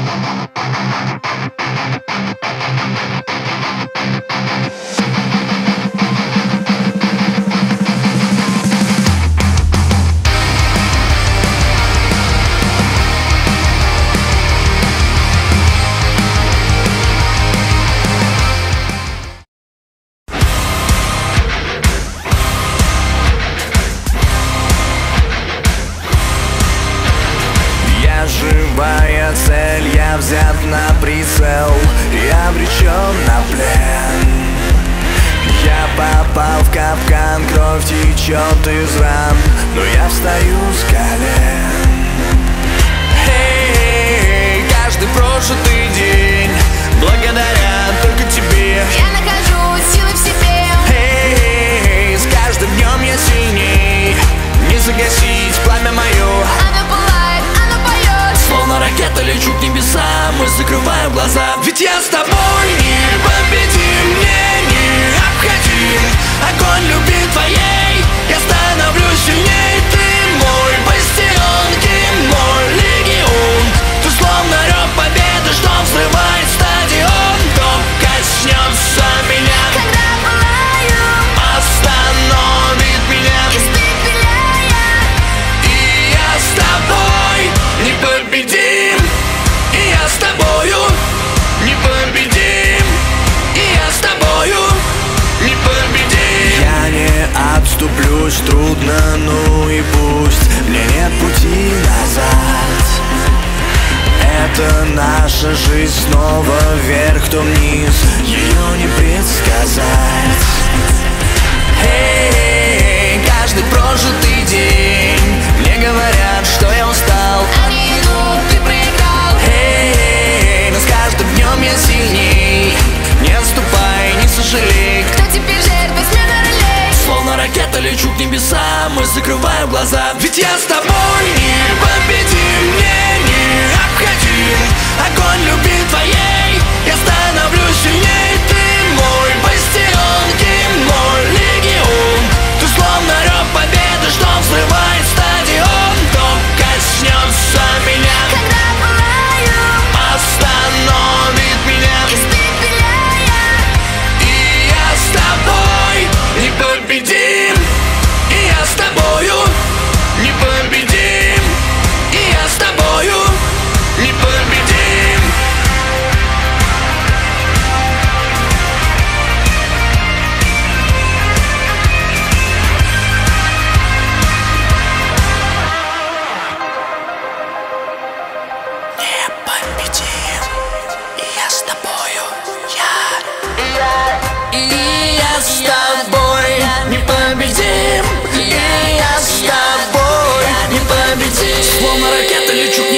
Живая цель, я взят на прицел и обречен на плен. Я попал в капкан, кровь течет из ран, но я встаю с колен. Эй, каждый прожитый день благодаря только тебе. Я нахожу силы в себе. Эй, с каждым днем я сильней. Не загасить пламя мое. Оно пылает, оно поет. Словно ракета лечу к небесам, мы закрываем глаза. Ведь я с тобой непобедим, мне необходим огонь любви твоей. Я становлюсь сильней, ты мой бастион, ты мой легион. Ты словно рев победы, что взрывает стадион. Кто коснется меня, Когда пылаю, остановит меня. испепеляя. И я с тобой непобедим. И я с тобою непобедим. И я с тобою непобедим. Я не отступлюсь, трудно, ну и пусть. Мне нет пути назад. Это наша жизнь, снова вверх, то вниз. Ее не предсказать. Эй, каждый прожитый день мне говорят, что я устал. Они идут, ты проиграл. Эй, но с каждым днем я сильней. Не отступай, не сожалей. Кто теперь жертва, смена ролей? Словно ракета лечу к небесам, мы закрываем глаза. Ведь я с тобой непобедим, мне необходим огонь любви твоей. Я становлюсь сильней, ты мой бастион, ты мой легион. Ты словно рев победы, что взрывает стадион. Кто коснется меня, Когда пылаю, остановит меня. испепеляя. И я с тобой непобедим. И я с тобою непобедим. И я с тобою непобедим. Непобедим. И я с тобою, И я с тобой непобедим. И я с тобой непобедим. Словно ракета лечу к